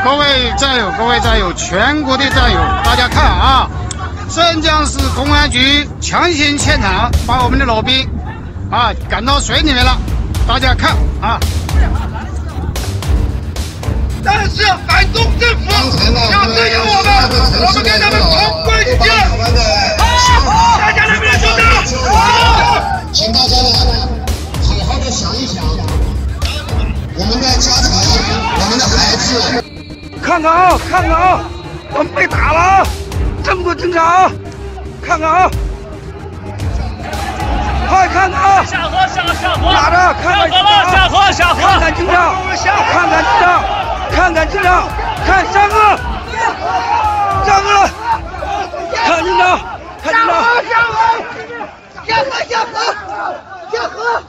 各位战友，全国的战友，大家看啊！镇江市公安局强行牵场，把我们的老兵啊赶到水里面了。大家看啊！ 但是反动政府要支援我们跟他们同归于尽。大家能不能收到？ 请大家呢好好的想一想，我们的家庭，我们的孩子。 看看啊，看看啊，我们被打了啊！这么多警察啊，看看啊，快看看啊！ 下河， 打着，看看警察， 下河， 看看警察，看看警察，看看警察，看上个了，看警察，看警察，下河！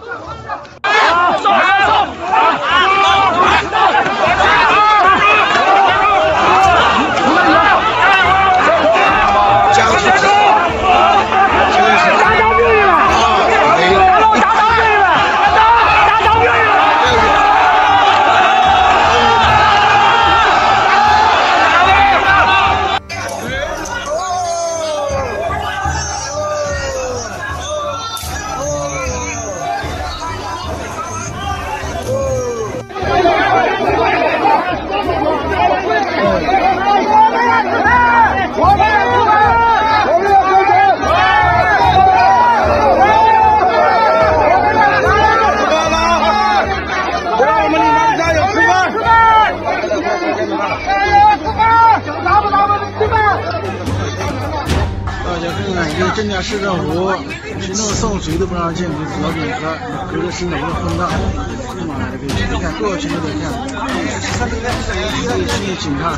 镇江市政府群众送水都不让进，老警察隔着市政府混蛋，妈的，你看多少群众在看，这是警察，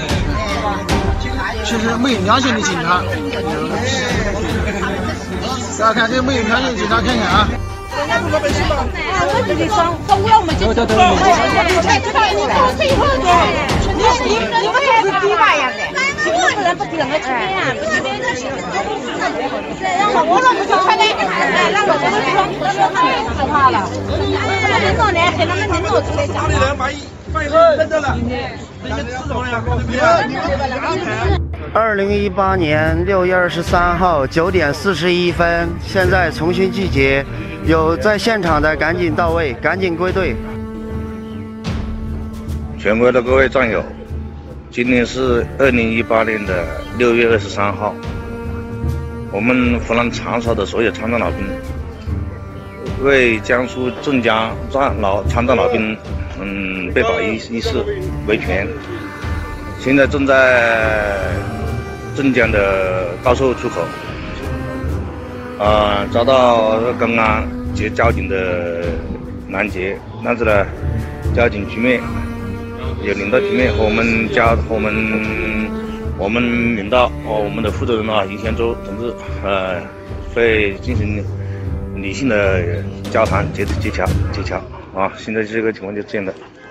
确实没有良心的警察。大家看这没有良心的警察，看看啊。 我自己装，我要我们就装。你们还是低吧呀？你们不能不顶着去呀？我老不穿的，那我们太可怕了。人闹来，还让人闹出来讲。 把人扔着了，人家知道了呀，对不对 ？2018年6月23号9点41分，现在重新集结，有在现场的赶紧到位，赶紧归队。 全国的各位战友，今天是2018年的6月23号，我们湖南长沙的所有参战老兵，为江苏镇江参战老兵被保一事维权，现在正在镇江的高速出口，遭到公安及交警的拦截，但是呢，交警局面有领导局面和我们领导我们的负责人尹先洲同志会进行理性的交谈接洽啊，现在这个情况就这样的。